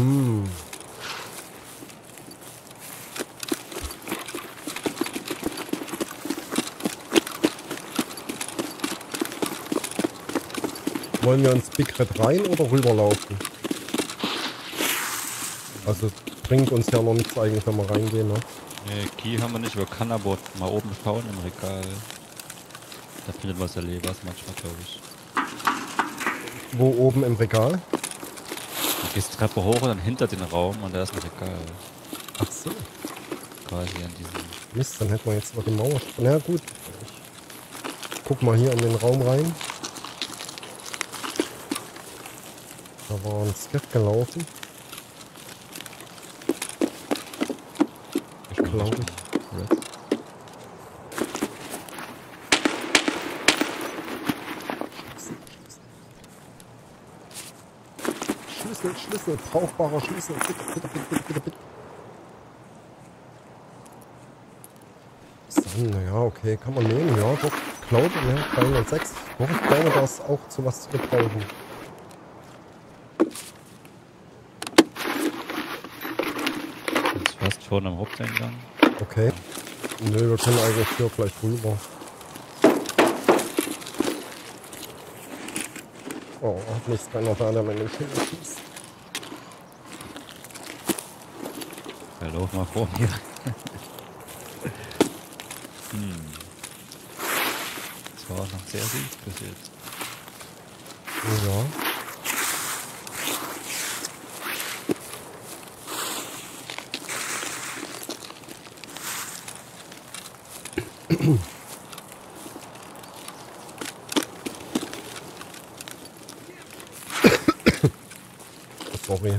Wollen wir ins Big Red rein oder rüberlaufen? Also bringt uns ja noch nichts eigentlich, wenn wir reingehen, ne? Ne, Key haben wir nicht, wir können aber mal oben schauen im Regal. Da findet man ja Levers manchmal, glaube ich. Wo oben im Regal? Du gehst Treppe hoch und dann hinter den Raum und da ist ein Regal. Ach so. Quasi an diesem... Mist, dann hätten wir jetzt noch die Mauer. Na gut. Ich guck mal hier in den Raum rein. Da war ein Skeff gelaufen. Glaube ich. Schlüssel, brauchbarer Schlüssel. Bitte. So, naja, okay, kann man nehmen, ja, doch. Ich glaube, ne, 306. Doch, ich glaube, da ist auch zu was zu gebrauchen. Jetzt fast vorne am Haupteingang. Okay. Nö, wir können eigentlich hier gleich rüber. Oh, hat nichts keiner da, der mit dem Finger schießt. Ja, lauf mal vor mir. Das war noch sehr süß bis jetzt. Ja. Sorry.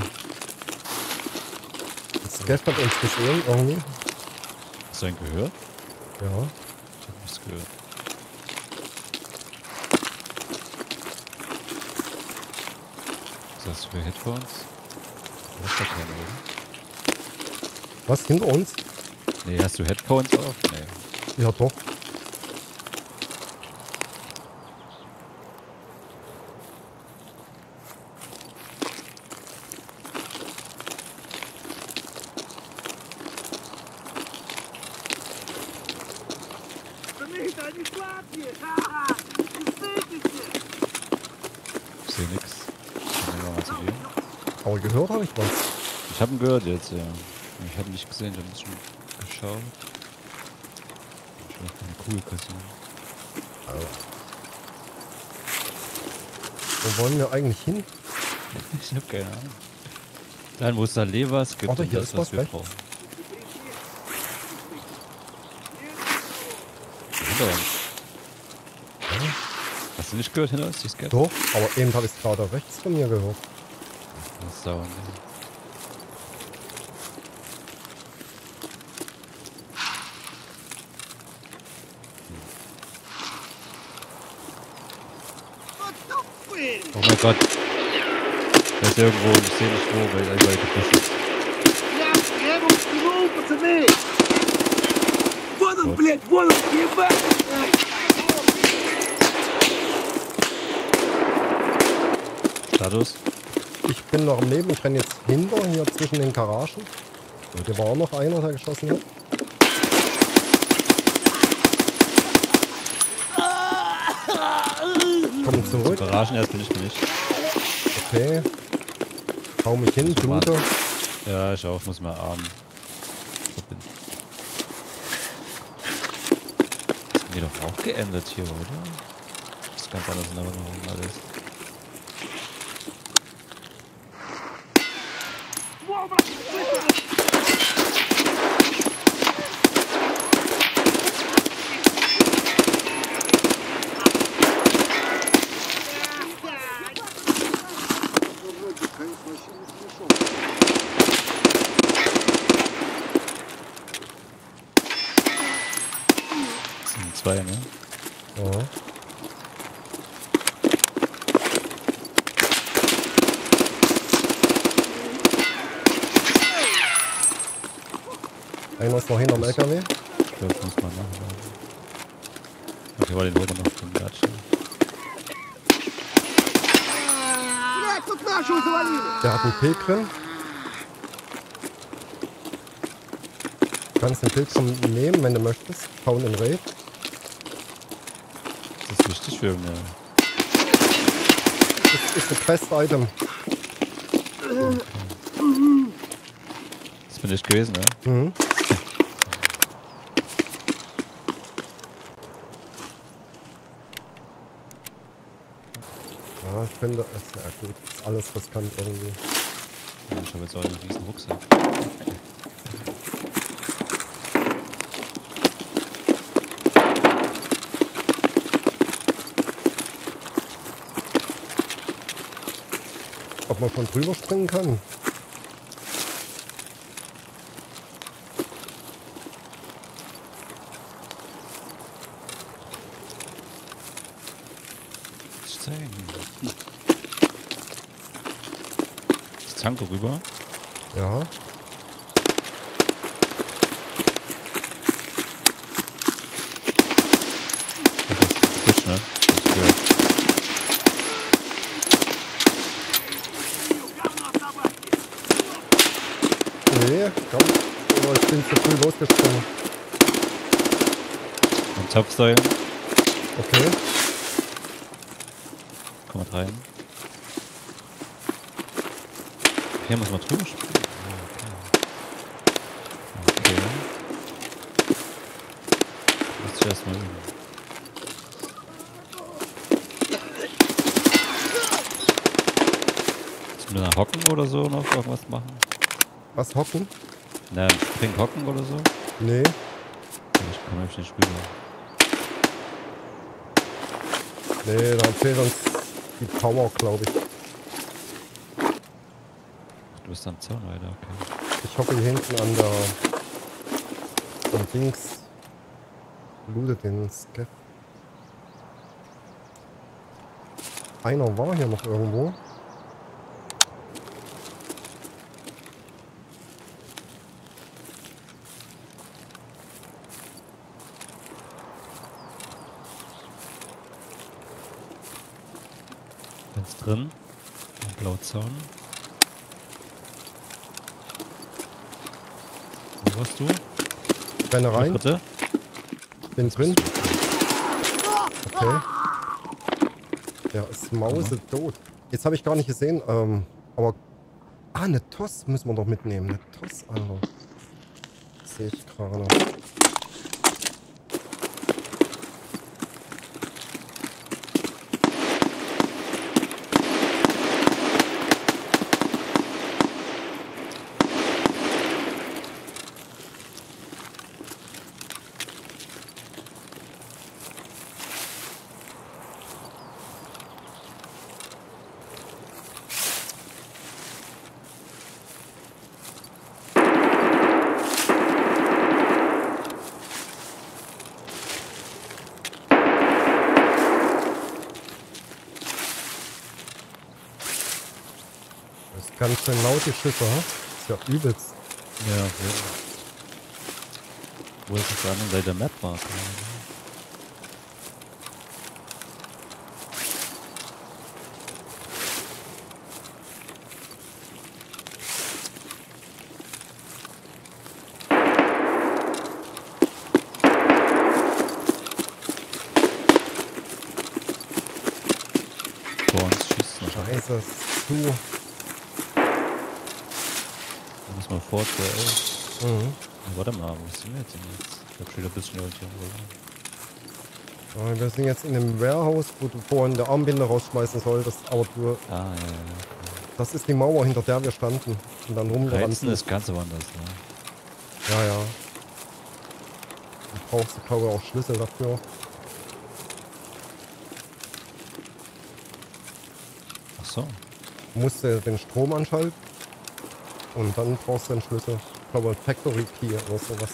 Das Skeff hat uns gesehen irgendwie. Hast du einen gehört? Ja. Ich hab nichts gehört. Was hast du für Headphones? Du hast da keine, oder? Was, hinter uns? Nee, hast du Headphones auf? Nee. Ja, doch. Ich seh nix. Kann ich mal zu dir? Aber gehört habe ich was. Ich hab ihn gehört jetzt, ja. Ich hab ihn nicht gesehen, ich hab schon geschaut. Ich will auch keine Kugel kassieren. Wo wollen wir eigentlich hin? Ich hab keine Ahnung. Dann, wo es da Levers gibt, Warte, und hier das, ist was was wir rechts. brauchen. Hinter uns. Hast du nicht gehört hinter uns, die Skat? Doch, aber eben habe ich es gerade rechts von mir gehört. Das ist sauer, ne? Oh mein Gott. Der ist irgendwo, ich sehe nicht wo, weil er überall gefasst ist. Status? Ich bin noch am Leben, ich renne jetzt hinter, hier zwischen den Garagen. Hier war auch noch einer, der geschossen hat. Komm zurück. Garagen erst bin ich nicht. Okay. Hau mich hin, blute. Ja, ich auch, muss mal Arm verbinden. Das haben die doch auch geändert hier, oder? Das ist ganz anders in Erinnerung alles. Das sind zwei, ne? Ja. Einer ist noch hinterm LKW. Ich glaube, das muss man machen. Okay, weil den holen wir noch zum Latschen. Der hat einen Pilgrim. kannst den Bildschirm nehmen, wenn du möchtest. Hauen in Raid. Das ist wichtig für mich. Das ist ein Quest-Item. Das bin ich gewesen, ne? Mhm. Ja, ich finde, es ist ja gut. Das ist alles riskant irgendwie. Ja, ich habe jetzt auch einen riesen Rucksack. Ob man von drüber springen kann? Ich tanke rüber. Ja. Das ist frisch, ne? Das gehört. Nee, komm. Aber ich bin zu früh losgesprungen. Ein Topfseil. Okay. Komm mal rein. Hier muss man drüber springen. Okay. Muss ich erstmal üben. Müssen wir da hocken oder so noch irgendwas machen? Was, hocken? Na, Spring hocken oder so? Nee. Ich komme nämlich nicht rüber. Nee, da fehlt uns die Power, glaube ich. Du bist am Zaun, Alter, okay. Ich hoffe hier hinten an der... am Dings... lootet den Skeff. Einer war hier noch irgendwo. Ganz drin. Ein Blauzaun. Wo warst du? Renne rein. Bitte? Bin drin. Okay. Der ist mausetot. Jetzt habe ich gar nicht gesehen, aber... Ah, eine Toss müssen wir doch mitnehmen. Eine Toss, Alter. Sehe ich gerade. Ganz schön laute Schiffe, ha? Ist ja übelst. Ja, okay. Wo ist das andere Seite der Map war? Vor uns schießt noch. Scheiße, ist zu. Da muss man vor Mhm. warte mal, wo sind wir jetzt denn jetzt? Ich hab schon wieder ein bisschen orientiert. Wir sind jetzt in einem Warehouse, wo du vorhin der Armbinde rausschmeißen solltest, aber du, Ah, ja. das ist die Mauer, hinter der wir standen und dann rumgerannt Reizen sind. ist ganz woanders, ne? Ja, ja. Du brauchst, glaube ich, auch Schlüssel dafür. Ach so. Du musst den Strom anschalten und dann brauchst du den Schlüssel. Ich glaube, ein Factory Key oder sowas.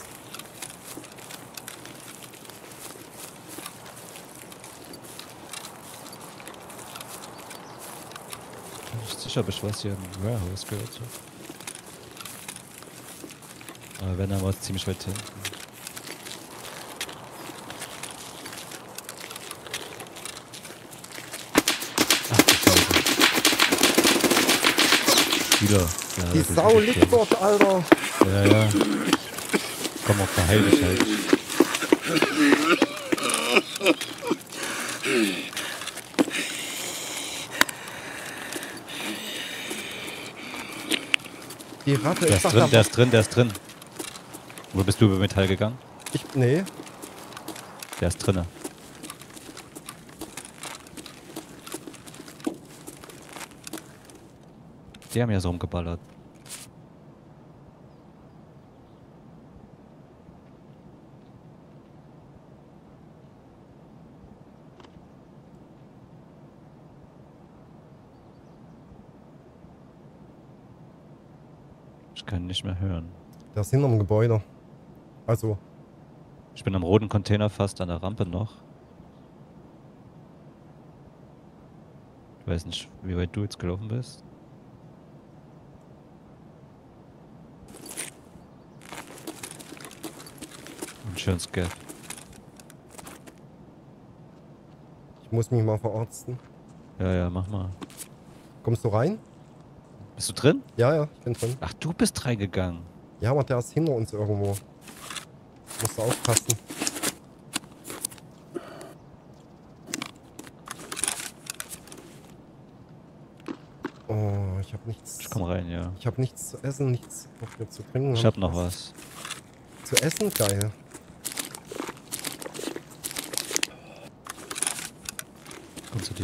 Ich bin nicht sicher, ob ich was hier im Warehouse gehört habe. Aber wenn, dann war es ziemlich weit hinten. Ach du Scheiße. Wieder. Ja, Die das ist Sau richtig liegt schlimm. dort, Alter. Ja, ja. Komm auf, verheil dich halt. Die Ratte, Der ich ist dachte, drin, der ist drin, der ist drin. Wo bist du über Metall gegangen? nee. Der ist drinne. Die haben ja so rumgeballert. Ich kann nicht mehr hören. Der ist hinterm Gebäude. Also, Ich bin am roten Container fast an der Rampe noch. Ich weiß nicht, wie weit du jetzt gelaufen bist. Und schön Scav. ich muss mich mal verarzten. Ja, ja, mach mal. Kommst du rein? Bist du drin? Ja, ja, ich bin drin. Ach, du bist reingegangen. Ja, aber der ist hinter uns irgendwo. Musst du aufpassen. Oh, ich habe nichts. Ich komm rein, ja. Ich habe nichts zu essen, nichts noch mehr zu trinken. Ich hab noch was. Zu essen? Geil. Komm zu dir.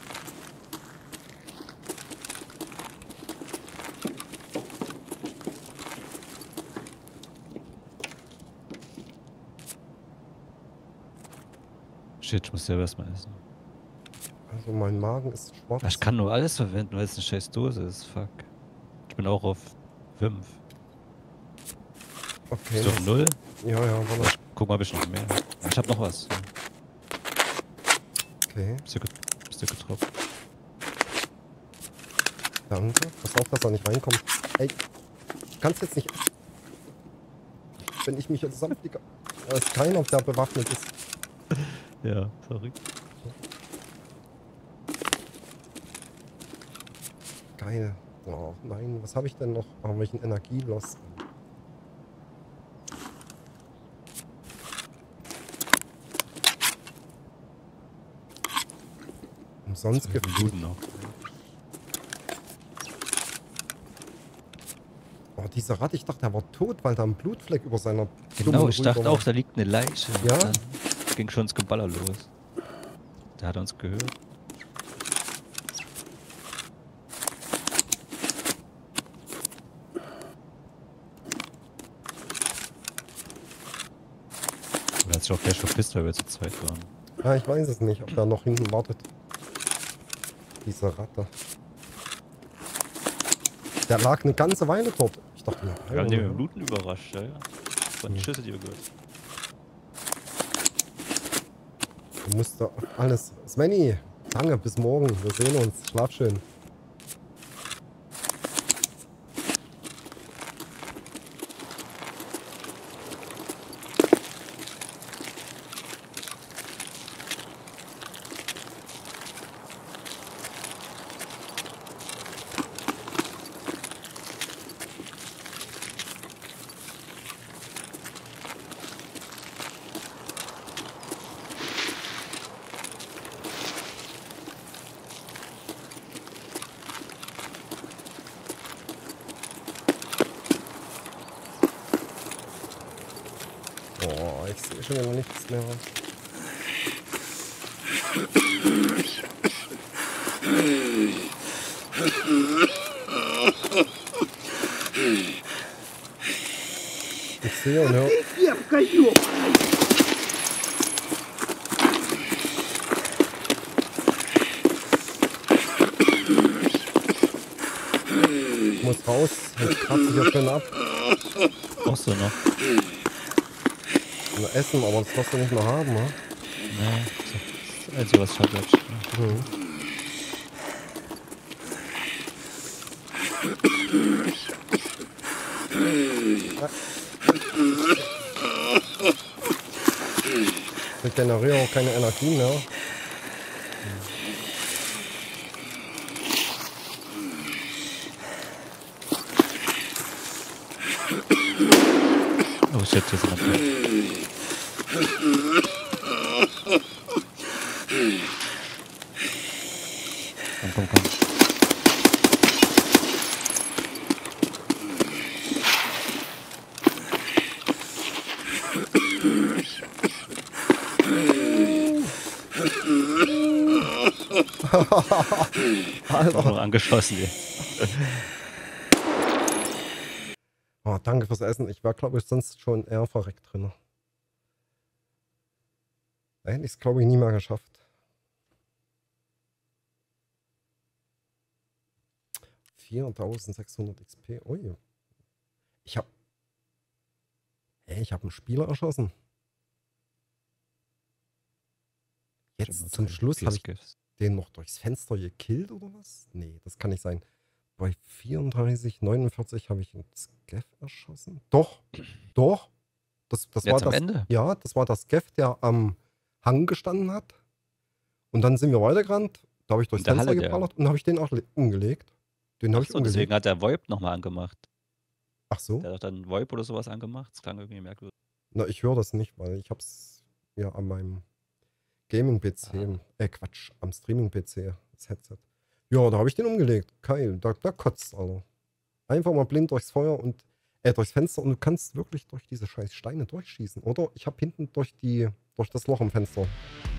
Shit, ich muss selber erstmal essen. Also mein Magen ist schwarz. Ich kann nur alles verwenden, weil es eine scheiß Dose ist. Fuck. Ich bin auch auf 5. Okay. Bist du auf 0? Ja, ja, warte. Guck mal, hab ich noch mehr. Ich hab noch was. Okay, Bist du getroffen? danke. Pass auf, dass er nicht reinkommt. Ey, du kannst jetzt nicht... Wenn ich mich jetzt zusammenfliege... Da ist keiner, der bewaffnet ist. Ja, sorry. Geil. Oh nein, was habe ich denn noch? Oh, welchen Energieloss. Umsonst Minuten noch. Oh, dieser Rat, ich dachte, er war tot, weil da ein Blutfleck über seiner Genau, dummen ich Rübe dachte war. auch, da liegt eine Leiche. Ja? Und dann ging schon das Geballer los. Der hat uns gehört. Er hat sich auch gleich verpisst, weil wir zu zweit waren. Ja, ich weiß es nicht, ob der noch hinten wartet. Diese Ratte. Der lag eine ganze Weile dort. Ich dachte, na, Wir haben den mit dem Bluten überrascht, ja. Von den Schüsse, die wir gehört. du musst da alles... Svenny, danke, bis morgen. Wir sehen uns. Schlaf schön. Oh, ich sehe schon wieder nichts mehr. Ich sehe und höre. Ich muss raus. Jetzt kratze ich ja drin ab. Brauchst du noch? Nur essen, aber das darfst du nicht mehr haben, ne? Nee, das Einzige, was ich hab jetzt. Mhm. Ich generiere auch keine Energie mehr. Oh, ich jetzt hier so eine Platte. Komm. Alter. Noch angeschossen hier. Oh, danke fürs Essen. Ich wäre, glaube ich, sonst schon eher verreckt drin. Da hätte ich es, glaube ich, nie mehr geschafft. 4600 XP. Ui. Ich habe einen Spieler erschossen. Jetzt zum Schluss habe ich den noch durchs Fenster gekillt oder was? Nee, das kann nicht sein. Bei 34, 49 habe ich einen Scav erschossen. Doch. Das Jetzt war am das Ende? Ja, das war das Scav, der am Hang gestanden hat. Und dann sind wir weitergerannt. Da habe ich durchs In der Fenster Halle, geballert und habe ich den auch umgelegt. Den habe ich Achso, umgelegt. deswegen hat der VoIP nochmal angemacht. Ach so? Der hat doch dann VoIP oder sowas angemacht. Das klang irgendwie merkwürdig. Na, ich höre das nicht, weil ich habe es ja an meinem Gaming-PC, Quatsch, am Streaming-PC, das Headset. Ja, da habe ich den umgelegt. Geil, da kotzt, Alter. Einfach mal blind durchs Feuer und, durchs Fenster und du kannst wirklich durch diese scheiß Steine durchschießen, oder? Ich habe hinten durch das Loch im Fenster